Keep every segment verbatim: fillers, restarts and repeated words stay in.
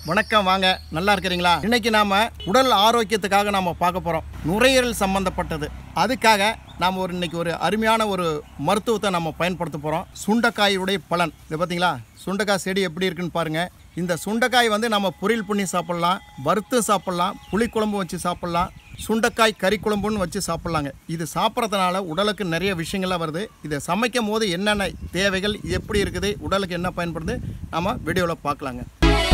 வணக்கம் வாங்க நல்லா இருக்கிறீங்களா? இன்னைக்கு நாம உடல் ஆரோக்கியத்துக்காக நாம பார்க்க போறோம். நுரையீரல் சம்பந்தப்பட்டது. அதுக்காக நாம ஒரு இன்னைக்கு ஒரு அருமையான ஒரு மருத்துவத்தை நம்ம பயன்படுத்த போறோம். சுண்டைக்காயுடைய பலன் இது பார்த்தீங்களா? சுண்டைக்காய் செடி எப்படி இருக்குன்னு பாருங்க. இந்த சுண்டைக்காய் வந்து நம்ம பொரியல் பண்ணி சாப்பிடலாம், வறுத்து சாப்பிடலாம், புளிக்குழம்பு வச்சு சாப்பிடலாம், சுண்டைக்காய் கறி குழம்புன்னு வச்சு சாப்பிட்லாங்க. இது சாப்பிட்றதுனால உடலுக்கு நிறைய விஷயங்கள்லாம் வருது. இதை சமைக்கும் போது என்னென்ன தேவைகள் எப்படி இருக்குது, உடலுக்கு என்ன பயன்படுது, நம்ம வீடியோவில் பார்க்கலாங்க.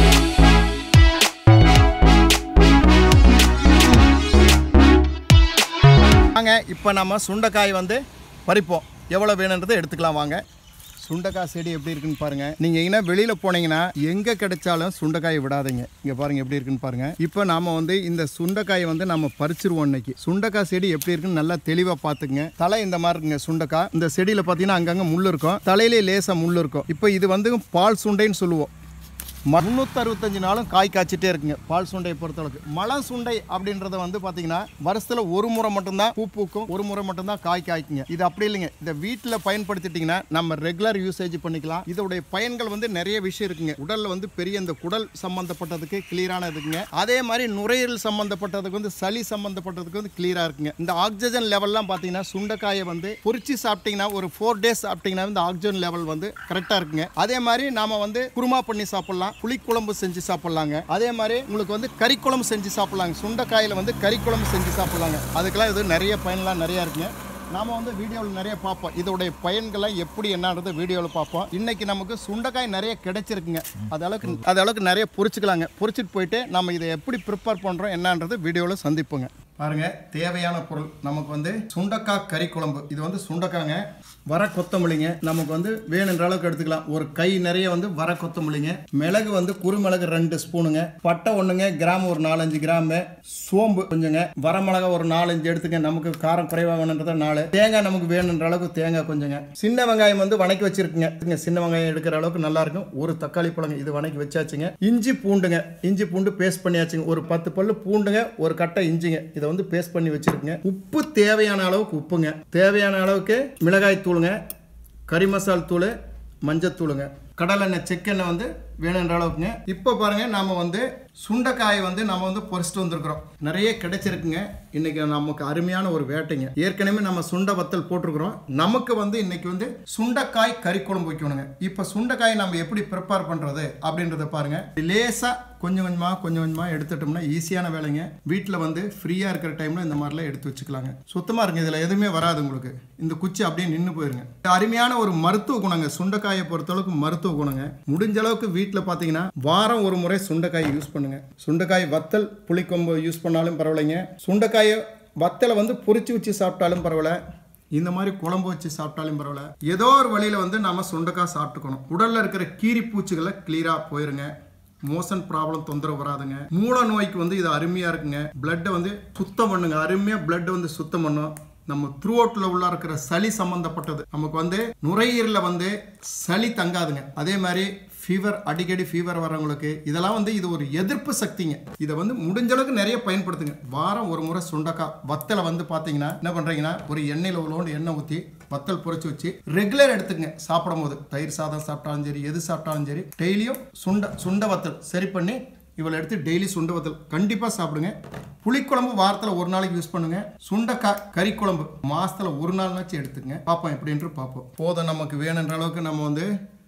வாங்க இப்போ நம்ம சுண்டைக்காய் வந்து பறிப்போம். எவ்வளோ வேணுன்றதை எடுத்துக்கலாம் வாங்க. சுண்டைக்காய் செடி எப்படி இருக்குன்னு பாருங்க. நீங்க எங்கன்னா வெளியில போனீங்கன்னா எங்க கிடைச்சாலும் சுண்டைக்காய் விடாதீங்க. இங்க பாருங்க எப்படி இருக்குன்னு பாருங்க. இப்போ நாம வந்து இந்த சுண்டைக்காயை வந்து நம்ம பறிச்சிருவோம். இன்னைக்கு சுண்டைக்காய் செடி எப்படி இருக்குன்னு நல்லா தெளிவா பாத்துக்குங்க. தலை இந்த மாதிரி இருக்குங்க சுண்டைக்காய். இந்த செடியில பாத்தீங்கன்னா அங்கங்க முள் இருக்கும், தலையிலே லேசா முள் இருக்கும். இப்போ இது வந்து பால் சுண்டைன்னு சொல்லுவோம். முன்னூற்றி அறுபத்தஞ்சு நாளும் காய் காய்ச்சிட்டே இருக்குங்க பால் சுண்டையை பொறுத்தளவுக்கு. மலை சுண்டை அப்படின்றத வந்து பார்த்தீங்கன்னா வருஷத்துல ஒரு முறை மட்டும்தான் பூ பூக்கும், ஒரு முறை மட்டும்தான் காய் காய்க்குங்க. இது அப்படி இல்லைங்க. இதை வீட்டில் பயன்படுத்திட்டீங்கன்னா நம்ம ரெகுலர் யூசேஜ் பண்ணிக்கலாம். இதோடைய பயன்கள் வந்து நிறைய விஷயம் இருக்குங்க. உடல்ல வந்து பெரிய இந்த குடல் சம்பந்தப்பட்டதுக்கு கிளியரான இருக்குங்க. அதே மாதிரி நுரையீரல் சம்பந்தப்பட்டதுக்கு வந்து சளி சம்பந்தப்பட்டதுக்கு வந்து கிளியரா இருக்குங்க. இந்த ஆக்சிஜன் லெவல்லாம் பார்த்தீங்கன்னா சுண்டைக்காயை வந்து பொரிச்சு சாப்பிட்டீங்கன்னா ஒரு ஃபோர் டேஸ் சாப்பிட்டீங்கன்னா இந்த ஆக்சிஜன் லெவல் வந்து கரெக்டாக இருக்குங்க. அதே மாதிரி நாம வந்து குருமா பண்ணி சாப்பிடலாம், புளிக்குழம்பு செஞ்சு சாப்பிடலாங்க. அதே மாதிரி உங்களுக்கு வந்து கறி குழம்பு செஞ்சு சாப்பிடலாங்க. சுண்டைக்காயில வந்து கறி குழம்பு செஞ்சு சாப்பிடலாங்க. அதுக்கெல்லாம் இது நிறைய பயன்லாம் நிறைய இருக்குங்க. நாம வந்து வீடியோவில் நிறைய பார்ப்போம். இதோடைய பயன்களை எப்படி என்னன்றது வீடியோவில் பார்ப்போம். இன்னைக்கு நமக்கு சுண்டைக்காய் நிறைய கிடைச்சிருக்குங்க. அது அளவுக்கு அது அளவுக்கு நிறைய பொரிச்சுக்கலாங்க. பொரிச்சிட்டு போயிட்டு நம்ம இதை எப்படி ப்ரிப்பேர் பண்ணுறோம் என்னன்றது வீடியோவில் சந்திப்போங்க. பாருங்க, தேவையான பொருள் நமக்கு வந்து சுண்டைக்காய் கறி குழம்பு. இது வந்து சுண்டைக்காங்க, வர கொத்தமல்லிங்க. நமக்கு வந்து வேணுன்ற அளவுக்கு எடுத்துக்கலாம். ஒரு கை நிறைய வந்து வர கொத்தமல்லிங்க, மிளகு வந்து குறுமிளகு ரெண்டு ஸ்பூனுங்க, பட்டை ஒண்ணுங்க, கிராம் ஒரு நாலஞ்சு கிராமு, சோம்பு கொஞ்சங்க, வரமிளகா ஒரு நாலஞ்சு எடுத்துங்க. நமக்கு காரம் குறைவாக வேணுன்றத நாலு, தேங்காய் நமக்கு வேணுன்ற அளவுக்கு தேங்காய் கொஞ்சங்க, சின்ன வெங்காயம் வந்து வணக்கி வச்சிருக்குங்க. சின்ன வெங்காயம் எடுக்கிற அளவுக்கு நல்லா இருக்கும். ஒரு தக்காளி பழங்க இது வணக்கி வச்சாச்சுங்க. இஞ்சி பூண்டுங்க, இஞ்சி பூண்டு பேஸ்ட் பண்ணியாச்சுங்க. ஒரு பத்து பல்லு பூண்டுங்க, ஒரு கட்டை இஞ்சிங்க, இதை வந்து பேஸ்ட் பண்ணி வச்சிருக்குங்க. உப்பு தேவையான அளவுக்கு உப்புங்க, தேவையான அளவுக்கு மிளகாய் தூளுங்க, கறி மசால் தூள், மஞ்சத்தூளுங்க, கடலெண்ணெய் செக்கெண்ணெய் வந்து வேணுன்ற அளவுக்குங்க. இப்போ பாருங்க, நாம வந்து சுண்டைக்காய் வந்து நம்ம வந்து பொரிச்சிட்டு வந்திருக்கிறோம். நிறைய கிடைச்சிருக்குங்க. இன்னைக்கு நமக்கு அருமையான ஒரு வேட்டைங்க. ஏற்கனவே நம்ம சுண்டை வத்தல் போட்டிருக்கிறோம். நமக்கு வந்து இன்னைக்கு வந்து சுண்டைக்காய் கறி குழம்பு வைக்கணுங்க. இப்போ சுண்டைக்காய் நம்ம எப்படி ப்ரிப்பேர் பண்றது அப்படின்றத பாருங்க. லேசா கொஞ்சம் கொஞ்சமா கொஞ்சம் கொஞ்சமா எடுத்துட்டோம்னா ஈஸியான வேலைங்க. வீட்டில் வந்து ஃப்ரீயா இருக்கிற டைம்ல இந்த மாதிரிலாம் எடுத்து வச்சுக்கலாங்க. சுத்தமா இருக்கு, இதுல எதுவுமே வராது உங்களுக்கு. இந்த குச்சி அப்படியே நின்று போயிருங்க. அருமையான ஒரு மருத்துவ குணங்க. சுண்டைக்காயை பொறுத்தளவுக்கு மருத்துவ குணங்க. முடிஞ்ச அளவுக்கு வீட்டில் பார்த்தீங்கன்னா வாரம் ஒரு முறை சுண்டைக்காய் யூஸ் பண்ணுங்க. சுண்டைக்காய் வத்தல் புளிக்கொம்பு யூஸ் பண்ணாலும் பரவாயில்லைங்க. சுண்டைக்காயை வத்தலை வந்து பொரிச்சு வச்சு சாப்பிட்டாலும் பரவாயில்ல, இந்த மாதிரி குழம்பு வச்சு சாப்பிட்டாலும் பரவாயில்ல. ஏதோ ஒரு வழியில வந்து நம்ம சுண்டைக்காய் சாப்பிட்டுக்கணும். உடல்ல இருக்கிற கீரி பூச்சிகளை கிளியரா போயிருங்க. மோஷன் ப்ராப்ளம் தொந்தரவு வராதுங்க. மூல நோய்க்கு வந்து இது அருமையா இருக்குங்க. பிளட்டை வந்து சுத்தம் பண்ணுங்க. அருமையா பிளட் வந்து சுத்தம் பண்ணும். நம்ம த்ரூ அவுட்ல உள்ள இருக்கிற சளி சம்பந்தப்பட்டது நமக்கு வந்து நுரையீரல வந்து சளி தங்காதுங்க. அதே மாதிரி ஃபீவர், அடிக்கடி ஃபீவர் வரவங்களுக்கு இதெல்லாம் வந்து இது ஒரு எதிர்ப்பு சக்திங்க. இதை வந்து முடிஞ்ச அளவுக்கு நிறைய பயன்படுத்துங்க. வாரம் ஒரு முறை சுண்டைக்காய் வத்தலை வந்து பார்த்தீங்கன்னா என்ன பண்றீங்கன்னா ஒரு எண்ணெயில் உள்ளோண்டு எண்ணெய் ஊற்றி வத்தல் பொரிச்சு வச்சு ரெகுலர் எடுத்துங்க. சாப்பிடும் போது தயிர் சாதம் சாப்பிட்டாலும் சரி, எது சாப்பிட்டாலும் சரி, டெய்லியும் சுண்டை சுண்டை வத்தல் சரி பண்ணி இவளை எடுத்து டெய்லி சுண்டை வத்தல் கண்டிப்பாக சாப்பிடுங்க. புளிக்குழம்பு வாரத்தில் ஒரு நாளைக்கு யூஸ் பண்ணுங்க. சுண்டைக்காய் கறி குழம்பு மாசத்துல ஒரு நாள்னாச்சும் எடுத்துங்க. பார்ப்போம் எப்படின்ட்டு பார்ப்போம். போதும், நமக்கு வேணுன்ற அளவுக்கு நம்ம வந்து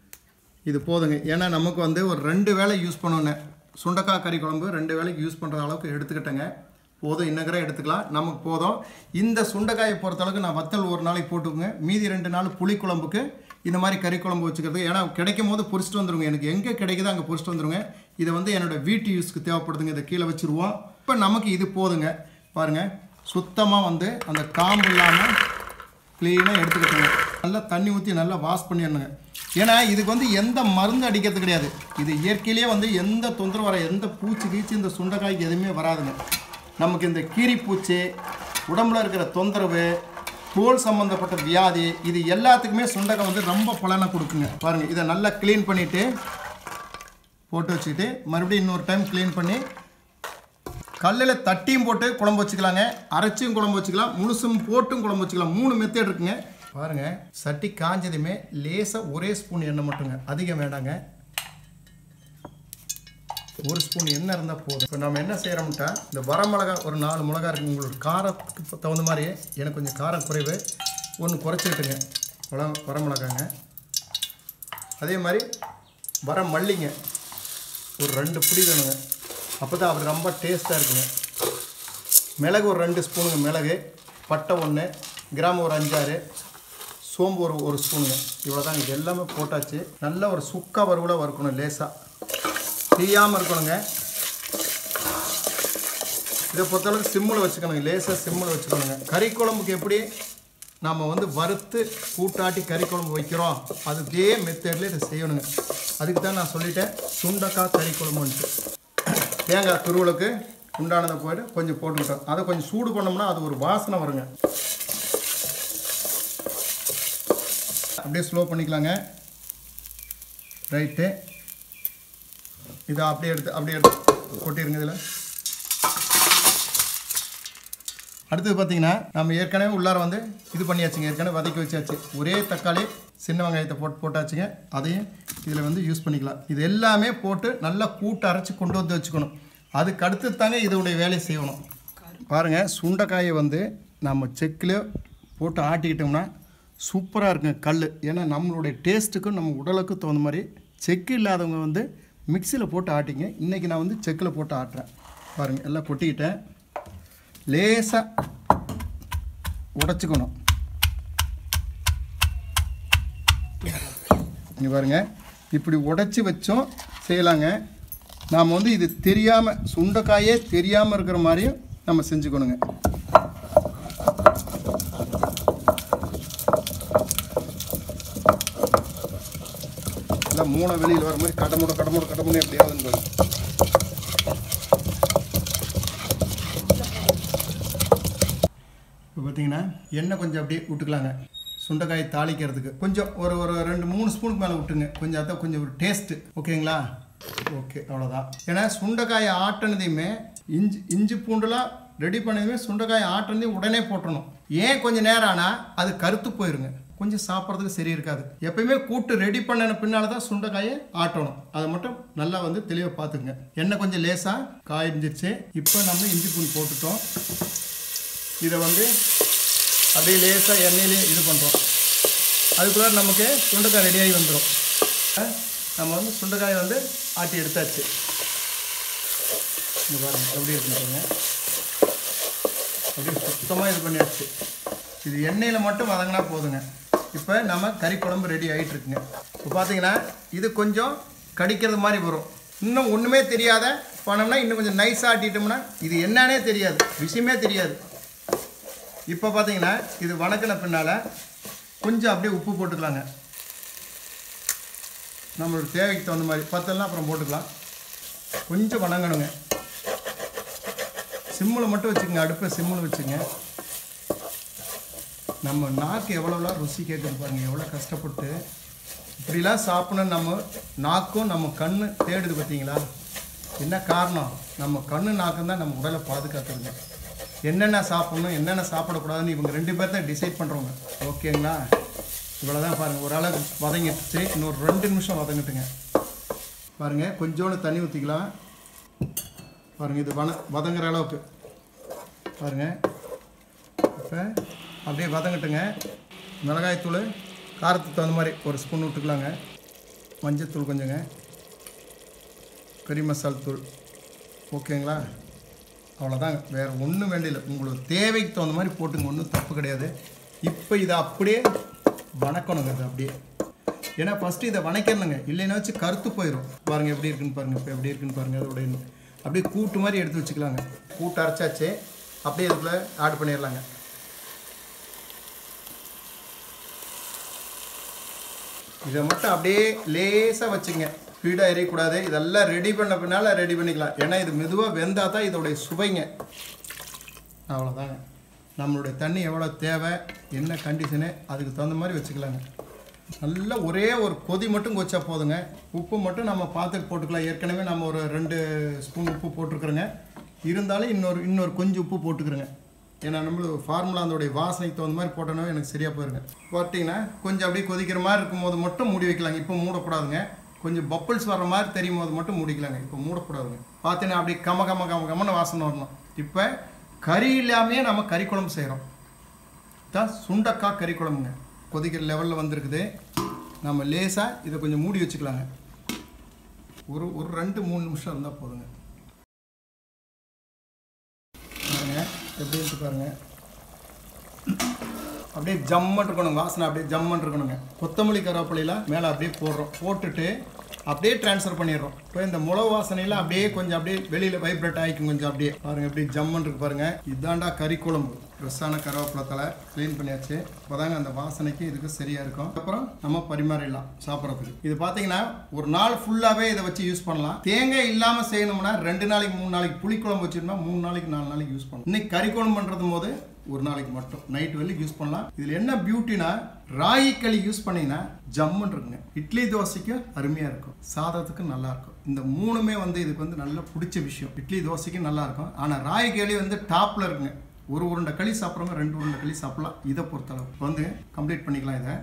இது போதுங்க. ஏன்னா நமக்கு வந்து ஒரு ரெண்டு வேளை யூஸ் பண்ணோன்னு சுண்டைக்காய் கறி குழம்பு ரெண்டு வேளைக்கு யூஸ் பண்ணுற அளவுக்கு எடுத்துக்கிட்டேங்க. போதும், இன்னக்கிற எடுத்துக்கலாம், நமக்கு போதும். இந்த சுண்டைக்காயை பொறுத்தளவுக்கு நான் வத்தல் ஒரு நாளைக்கு போட்டுக்குங்க. மீதி ரெண்டு நாள் புளிக்குழம்புக்கு இந்த மாதிரி கறி குழம்பு வச்சுக்கிறது. ஏன்னா கிடைக்கும் போது பொரிச்சிட்டு வந்துருங்க. எனக்கு எங்கே கிடைக்குதோ அங்கே பொரிச்சிட்டு வந்துருங்க. இதை வந்து என்னோட வீட்டு யூஸ்க்கு தேவைப்படுதுங்க. இதை கீழே வச்சுருவோம். இப்போ நமக்கு இது போதுங்க. பாருங்கள், சுத்தமாக வந்து அந்த காம்பு இல்லாமல் க்ளீனாக எடுத்துக்கிட்டுங்க. நல்லா தண்ணி ஊற்றி நல்லா வாஷ் பண்ணிடணுங்க. ஏன்னா இதுக்கு வந்து எந்த மருந்து அடிக்கிறது கிடையாது. இது இயற்கையிலேயே வந்து எந்த தொந்தரவு வர எந்த பூச்சி கீச்சு இந்த சுண்டைக்காய்க்கு எதுவுமே வராதுங்க. நமக்கு இந்த கீரி பூச்சி, உடம்புல இருக்கிற தொந்தரவு, தோல் சம்பந்தப்பட்ட வியாதி, இது எல்லாத்துக்குமே சுண்டைக்காய் வந்து ரொம்ப பலனை கொடுக்குங்க. பாருங்கள், இதை நல்லா க்ளீன் பண்ணிவிட்டு போட்டு வச்சுக்கிட்டு மறுபடியும் இன்னொரு டைம் க்ளீன் பண்ணி கல்லில் தட்டியும் போட்டு குழம்பு வச்சுக்கலாங்க. அரைச்சியும் குழம்பு வச்சுக்கலாம், முழுசும் போட்டும் குழம்பு வச்சுக்கலாம். மூணு மெத்தட் இருக்குங்க. பாருங்கள், சட்டி காஞ்சதுமே லேசாக ஒரே ஸ்பூன் எண்ணெய் மட்டுங்க, அதிகம் வேண்டாங்க. ஒரு ஸ்பூன் எண்ணெய் இருந்தால் போதும். இப்போ நம்ம என்ன செய்கிறோம்ட்டா இந்த வரமிளகா ஒரு நாலு மிளகா இருக்குது. உங்களோட காரத்துக்கு தகுந்த மாதிரி எனக்கு கொஞ்சம் காரம் குறைவு ஒன்று குறைச்சிக்கிட்டுங்க. வர வரமிளகாங்க, அதே மாதிரி வர மல்லிங்க ஒரு ரெண்டு பிடி வேணுங்க. அப்போ தான் அப்படி ரொம்ப டேஸ்ட்டாக இருக்குங்க. மிளகு ஒரு ரெண்டு ஸ்பூனுங்க, மிளகு, பட்டை ஒன்று, கிராம் ஒரு அஞ்சாறு, சோம்பு ஒரு ஒரு ஸ்பூனுங்க. இவ்வளோ தான். இது எல்லாமே போட்டாச்சு. நல்ல ஒரு சுக்கா வறுவலாக வறுக்கணும். லேசாக தீயாமல் இருக்கணுங்க. இதை பொறுத்தளவுக்கு சிம்மில் வச்சுக்கணுங்க. லேசாக சிம்மில் வச்சுக்கணுங்க. கறி குழம்புக்கு எப்படி நம்ம வந்து வறுத்து கூட்டாட்டி கறி குழம்பு வைக்கிறோம், அதே மெத்தடில் இதை செய்யணுங்க. அதுக்கு தான் நான் சொல்லிட்டேன் சுண்டக்காய் கறி குழம்புன்ட்டு. தேங்காய் துருவலுக்கு உண்டானதை போய்ட்டு கொஞ்சம் போட்டுக்கிட்டோம். அதை கொஞ்சம் சூடு பண்ணோம்னா அது ஒரு வாசனை வருங்க. அப்படியே ஸ்லோ பண்ணிக்கலாங்க. ரைட்டு, இதை அப்படியே எடுத்து அப்படியே எடுத்து கொட்டிடுங்க. இதில் அடுத்தது பார்த்தீங்கன்னா நம்ம ஏற்கனவே உள்ளார வந்து இது பண்ணியாச்சுங்க. ஏற்கனவே வதக்கி வச்சாச்சு. ஒரே தக்காளி சின்ன வெங்காயத்தை போட்டு போட்டாச்சுங்க. அதையும் இதில் வந்து யூஸ் பண்ணிக்கலாம். இது எல்லாமே போட்டு நல்லா கூட்டு அரைச்சி கொண்டு வந்து வச்சுக்கணும். அதுக்கு அடுத்து தாங்க இதோடைய வேலையை செய்யணும். பாருங்கள், சுண்டைக்காயை வந்து நம்ம செக்கில் போட்டு ஆட்டிக்கிட்டோம்னா சூப்பராக இருக்குங்க கல். ஏன்னா நம்மளுடைய டேஸ்ட்டுக்கும் நம்ம உடலுக்கும் தகுந்த மாதிரி செக்கு இல்லாதவங்க வந்து மிக்சியில் போட்டு ஆட்டிங்க. இன்றைக்கி நான் வந்து செக்கில் போட்டு ஆட்டுறேன். பாருங்கள், எல்லாம் கொட்டிக்கிட்டேன். லேசாக உடைச்சிக்கணும். இங்கே பாருங்கள், இப்படி உடைச்சி வச்சோம் செய்யலாங்க. நாம் வந்து இது தெரியாமல் சுண்டைக்காயே தெரியாமல் இருக்கிற மாதிரியும் நம்ம செஞ்சுக்கணுங்க. எல்லாம் மூணை வெளியில் வர மாதிரி கடமுட கடமுட கடமுட எப்படியாவது. இப்போ பார்த்தீங்கன்னா எண்ணெய் கொஞ்சம் அப்படியே விட்டுக்கலாங்க. சுண்டைக்காய் தாளிக்கிறதுக்கு கொஞ்சம் ஒரு ஒரு ரெண்டு மூணு ஸ்பூனுக்கு மேலே விட்டுங்க. கொஞ்சம் அதான் கொஞ்சம் ஒரு டேஸ்ட்டு. ஓகேங்களா? ஓகே, அவ்வளோதான். ஏன்னா சுண்டைக்காயை ஆட்டினதையுமே இஞ்சி இஞ்சி பூண்டுலாம் ரெடி பண்ணதுமே சுண்டைக்காயை ஆட்டினதையும் உடனே போட்டணும். ஏன் கொஞ்சம் நேரம் ஆனால் அது கருத்து போயிருங்க. கொஞ்சம் சாப்பிட்றதுக்கு சரி இருக்காது. எப்பயுமே கூட்டு ரெடி பண்ணின பின்னால் தான் சுண்டைக்காயை ஆட்டணும். அதை மட்டும் நல்லா வந்து தெளிவாக பார்த்துக்குங்க. எண்ணெய் கொஞ்சம் லேசாக காய்ஞ்சிருச்சு. இப்போ நம்ம இஞ்சி பூண்டு போட்டுட்டோம். இதை வந்து அப்படியே லேசாக எண்ணெயிலே இது பண்ணுறோம். அதுக்குள்ளே நமக்கு சுண்டைக்காய் ரெடியாகி வந்துடும். நம்ம வந்து சுண்டைக்காயை வந்து ஆட்டி எடுத்தாச்சு. இங்கே பாருங்கள் எப்படி இருக்குன்னு. அப்படியே சுத்தமாக இது பண்ணியாச்சு. இது எண்ணெயில் மட்டும் வதங்கினா போதுங்க. இப்போ நம்ம கறி குழம்பு ரெடி ஆகிட்டு இருக்குங்க. இப்போ பார்த்தீங்கன்னா இது கொஞ்சம் கடிக்கிறது மாதிரி வரும். இன்னும் ஒன்றுமே தெரியாத பண்ணோம்னா இன்னும் கொஞ்சம் நைஸாக ஆட்டிட்டோம்னா இது என்னன்னே தெரியாது, விஷயமே தெரியாது. இப்போ பார்த்தீங்கன்னா இது வணக்கின பின்னால் கொஞ்சம் அப்படியே உப்பு போட்டுக்கலாங்க. நம்மளோட தேவைக்கு தகுந்த மாதிரி பத்தெல்லாம் அப்புறம் போட்டுக்கலாம். கொஞ்சம் வணங்கணுங்க. சிம்மில் மட்டும் வச்சுக்கோங்க. அடுப்பை சிம்மில் வச்சுங்க. நம்ம நாக்கு எவ்வளோலாம் ருசி கேட்குது பாருங்கள். எவ்வளோ கஷ்டப்பட்டு இப்படிலாம் சாப்பிடணும்னு நம்ம நாக்கும் நம்ம கண்ணு தேடுது பார்த்தீங்களா? என்ன காரணம்? நம்ம கண்ணு நாக்கும் தான் நம்ம உடலை பாதுகாத்துருங்க. என்னென்ன சாப்பிட்ணும் என்னென்ன சாப்பிடக்கூடாதுன்னு இவங்க ரெண்டு பேர் தான் டிசைட் பண்ணுறவங்க. ஓகேங்களா? இவ்வளோ தான் பாருங்கள். ஒரு அளவு வதங்கிடுச்சு. இன்னொரு ரெண்டு நிமிஷம் வதங்கிட்டுங்க. பாருங்கள், கொஞ்சோண்டு தண்ணி ஊற்றிக்கலாம். பாருங்கள், இது வன வதங்குற அளவுக்கு பாருங்கள். இப்போ அப்படியே வதங்கட்டுங்க. மிளகாய்த்தூள் காரத்துக்கு தகுந்த மாதிரி ஒரு ஸ்பூன் விட்டுக்கலாங்க. மஞ்சத்தூள் கொஞ்சங்க, கறி மசால் தூள். ஓகேங்களா? அவ்வளோதாங்க. வேறு ஒன்றும் வேண்டியதில்லை. உங்களுக்கு தேவைக்கு தகுந்த மாதிரி போட்டுங்க. ஒன்றும் தப்பு கிடையாது. இப்போ இதை அப்படியே வணக்கணுங்க. இது அப்படியே ஏன்னா ஃபஸ்ட்டு இதை வணக்கணுங்க. இல்லைன்னா வச்சு கருத்து போயிடும். பாருங்கள் எப்படி இருக்குன்னு பாருங்கள். இப்போ எப்படி இருக்குன்னு பாருங்கள். அதோட அப்படியே கூட்டு மாதிரி எடுத்து வச்சுக்கலாங்க. கூட்டு அரைச்சாச்சு. அப்படியே இதுக்குள்ளே ஆட் பண்ணிடலாங்க. இதை மட்டும் அப்படியே லேசாக வச்சுங்க. ஸ்பீடாக எரியக்கூடாது. இதெல்லாம் ரெடி பண்ண பின்னால் ரெடி பண்ணிக்கலாம். ஏன்னா இது மெதுவாக வெந்தால் தான் இதோடைய சுவைங்க. அவ்வளோதாங்க. நம்மளுடைய தண்ணி எவ்வளோ தேவை, என்ன கண்டிஷனு, அதுக்கு தகுந்த மாதிரி வச்சுக்கலாங்க. நல்லா ஒரே ஒரு கொதி மட்டும் கொச்சா போதுங்க. உப்பு மட்டும் நம்ம பார்த்துட்டு போட்டுக்கலாம். ஏற்கனவே நம்ம ஒரு ரெண்டு ஸ்பூன் உப்பு போட்டிருக்குறோங்க. இருந்தாலும் இன்னொரு இன்னொரு கொஞ்சம் உப்பு போட்டுக்கிறோங்க. ஏன்னா நம்மளும் ஃபார்முலா அதோடைய வாசனைக்கு தகுந்த மாதிரி போட்டோன்னா எனக்கு சரியாக போயிருங்க. போட்டிங்கன்னா கொஞ்சம் அப்படியே கொதிக்கிற மாதிரி இருக்கும்போது மட்டும் மூடி வைக்கலாங்க. இப்போ மூடக்கூடாதுங்க. கொஞ்சம் பப்பிள்ஸ் வர்ற மாதிரி தெரியும் போது மட்டும் மூடிக்கலாங்க. இப்போ மூடக்கூடாதுங்க. பார்த்தீங்கன்னா அப்படி கம கம கம கமன்னு வாசனை வரணும். இப்போ கறி இல்லாமையே நம்ம கறி குழம்பு செய்கிறோம். தான் சுண்டக்காய் கறி குழம்புங்க. கொதிக்கிற லெவலில் வந்திருக்குது. நம்ம லேசாக இதை கொஞ்சம் மூடி வச்சுக்கலாங்க. ஒரு ஒரு ரெண்டு மூணு நிமிஷம் இருந்தால் போதுங்க. பாருங்க எப்படி இருக்கு பாருங்க. அப்படியே ஜம்மன் இருக்கணும், வாசனை அப்படியே ஜம்மன் இருக்கணுங்க. கொத்தமல்லி கருவேப்பிலையெல்லாம் மேலே அப்படியே போடுறோம். போட்டுட்டு அப்படியே ட்ரான்ஸ்ஃபர் பண்ணிடுறோம். இப்போ இந்த மிளகு வாசனையில் அப்படியே கொஞ்சம் அப்படியே வெளியில் வைப்ரேட் ஆகிக்கும். கொஞ்சம் அப்படியே பாருங்கள் எப்படி ஜம்மன் இருக்கு பாருங்கள். இதாண்டா கறி குழம்பு. ஃப்ரெஷ்ஷான கருவேப்பிலை தலை க்ளீன் பண்ணியாச்சு. அப்போதாங்க அந்த வாசனைக்கு இதுக்கு சரியாக இருக்கும். அப்புறம் நம்ம பரிமாறிடலாம் சாப்பிட்றதுக்கு. இது பார்த்தீங்கன்னா ஒரு நாள் ஃபுல்லாகவே இதை வச்சு யூஸ் பண்ணலாம். தேங்காய் இல்லாமல் செய்யணும்னா ரெண்டு நாளைக்கு மூணு நாளைக்கு புளி குழம்பு வச்சுருந்தா மூணு நாளைக்கு நாலு நாளைக்கு யூஸ் பண்ணலாம். இன்னைக்கு கறி குழம்பு பண்ணுறது போது ஒரு நாளைக்கு மட்டும் நைட் வரைக்கும் யூஸ் பண்ணலாம். இதில் என்ன பியூட்டினா ராகி களி யூஸ் பண்ணீங்கன்னா ஜம்முன்னு இருக்குங்க. இட்லி தோசைக்கும் அருமையாக இருக்கும், சாதத்துக்கு நல்லா இருக்கும். இந்த மூணுமே வந்து இதுக்கு வந்து நல்லா பிடிச்ச விஷயம். இட்லி தோசைக்கும் நல்லா இருக்கும். ஆனால் ராகி களி வந்து டாப்பில் இருக்குங்க. ஒரு உருண்டை களி சாப்பிட்றவங்க ரெண்டு உருண்டை களி சாப்பிடலாம். இதை பொறுத்தளவு இப்போ வந்து கம்ப்ளீட் பண்ணிக்கலாம். இதை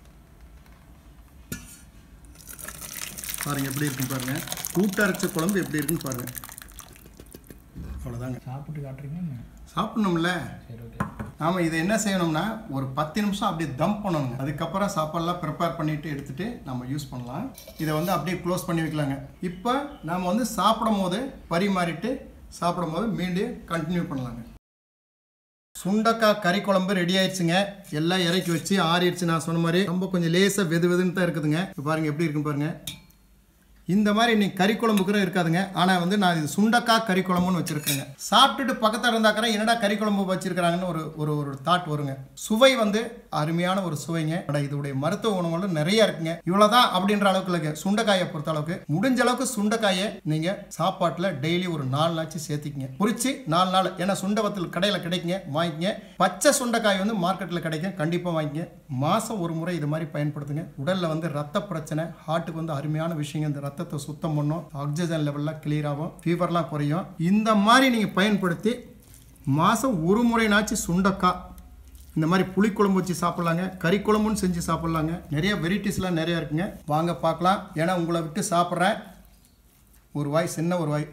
பாருங்கள் எப்படி இருக்குன்னு பாருங்கள். கூட்டரைச்ச குழம்பு எப்படி இருக்குன்னு பாருங்கள். அவ்வளோதாங்க. சாப்பிட்டு காட்டுறீங்க. சாப்பிடணும்ல. நாம் இதை என்ன செய்யணும்னா ஒரு பத்து நிமிஷம் அப்படியே தம் பண்ணணுங்க. அதுக்கப்புறம் சாப்பாடெல்லாம் ப்ரிப்பேர் பண்ணிவிட்டு எடுத்துகிட்டு நம்ம யூஸ் பண்ணலாம். இதை வந்து அப்படியே க்ளோஸ் பண்ணி வைக்கலாங்க. இப்போ நாம் வந்து சாப்பிடும் போது பரிமாறிட்டு சாப்பிடும் போது மீண்டும் கண்டினியூ பண்ணலாங்க. சுண்டக்காய் கறி குழம்பு ரெடி ஆயிடுச்சுங்க. எல்லாம் இறக்கி வச்சு ஆறிடுச்சு. நான் சொன்ன மாதிரி ரொம்ப கொஞ்சம் லேசாக வெது வெதுன்னு தான் இருக்குதுங்க. இப்போ பாருங்கள் எப்படி இருக்குன்னு பாருங்கள். இந்த மாதிரி இன்னைக்கு கறி குழம்பு கூட இருக்காதுங்க. ஆனால் வந்து நான் இது சுண்டக்காய் கறி குழம்புன்னு வச்சுருக்கேங்க. சாப்பிட்டுட்டு பக்கத்தில் இருந்தாக்கிற என்னடா கறி குழம்பு வச்சுருக்கிறாங்கன்னு ஒரு ஒரு ஒரு தாட் வருங்க. சுவை வந்து அருமையான ஒரு சுவைங்க. இதோடைய மருத்துவ குணங்களும் நிறைய இருக்குங்க. இவ்வளோதான் அப்படின்ற அளவுக்கு இல்லைங்க. சுண்டைக்காயை பொறுத்த அளவுக்கு முடிஞ்ச அளவுக்கு சுண்டைக்காயை நீங்கள் சாப்பாட்டில் டெய்லி ஒரு நாலு நாச்சு சேர்த்திக்கிங்க. குறித்து நாலு நாள். ஏன்னா சுண்டவத்தில் கடையில் கிடைக்குங்க, வாங்கிக்கங்க. பச்சை சுண்டைக்காய் வந்து மார்க்கெட்டில் கிடைக்கும், கண்டிப்பாக வாங்கிக்கங்க. மாதம் ஒரு முறை இது மாதிரி பயன்படுத்துங்க. உடலில் வந்து ரத்த பிரச்சனை, ஹார்ட்டுக்கு வந்து அருமையான விஷயங்க. இந்த ரத்த சுத்தம் பண்ணும், ஆக்சிஜன் லெவல்லாம் கிளியர் ஆகும், ஃபீவர்லாம் குறையும். இந்த மாதிரி நீங்கள் பயன்படுத்தி மாதம் ஒரு முறைனாச்சு சுண்டக்காய் இந்த மாதிரி புளிக்குழம்பு வச்சு சாப்பிட்லாங்க. கறி குழம்புன்னு செஞ்சு சாப்பிட்லாங்க. நிறைய வெரைட்டிஸ்லாம் நிறையா இருக்குங்க. வாங்க பார்க்கலாம். ஏன்னா உங்களை விட்டு சாப்பிட்றேன். ஒரு வாய், சின்ன ஒரு வாய்.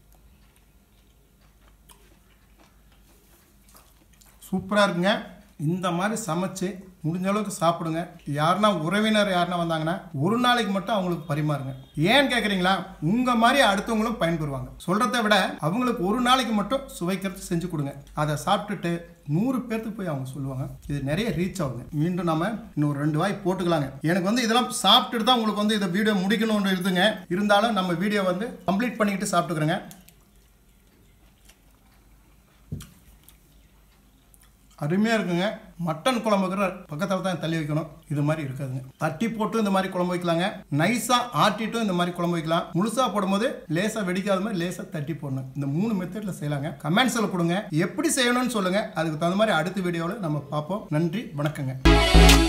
சூப்பராக இருக்குங்க. இந்த மாதிரி சமைச்சு முடிஞ்ச அளவுக்கு சாப்பிடுங்க. யாருன்னா உறவினர் யாருன்னா வந்தாங்கன்னா ஒரு நாளைக்கு மட்டும் அவங்களுக்கு பரிமாறுங்க. ஏன்னு கேட்குறீங்களா? உங்கள் மாதிரி அடுத்தவங்களும் பயன்பெறுவாங்க. சொல்கிறத விட அவங்களுக்கு ஒரு நாளைக்கு மட்டும் சுவைக்கிறது செஞ்சு கொடுங்க. அதை சாப்பிட்டுட்டு நூறு பேர்த்துக்கு போய் அவங்க சொல்லுவாங்க. இது நிறைய ரீச் ஆகுங்க. மீண்டும் நம்ம இன்னொரு ரெண்டு வாய் போட்டுக்கலாங்க. எனக்கு வந்து இதெல்லாம் சாப்பிட்டுட்டு தான் உங்களுக்கு வந்து இந்த வீடியோ முடிக்கணும்னு இருக்குங்க. இருந்தாலும் நம்ம வீடியோ வந்து கம்ப்ளீட் பண்ணிக்கிட்டு சாப்பிட்டுக்கிறேங்க. அருமையாக இருக்குங்க. மட்டன் குழம்புக்கிற பக்கத்தில் தான் தள்ளி வைக்கணும். இது மாதிரி இருக்காதுங்க. தட்டி போட்டு இந்த மாதிரி குழம்பு வைக்கலாங்க. நைஸாக ஆட்டிட்டும் இந்த மாதிரி குழம்பு வைக்கலாம். முழுசாக போடும்போது லேசாக வெடிக்காத மாதிரி லேசாக தட்டி போடணும். இந்த மூணு மெத்தடில் செய்யலாங்க. கமெண்ட்ஸில் கொடுங்க, எப்படி செய்யணும்னு சொல்லுங்கள். அதுக்கு தகுந்த மாதிரி அடுத்த வீடியோவில் நம்ம பார்ப்போம். நன்றி, வணக்கங்க.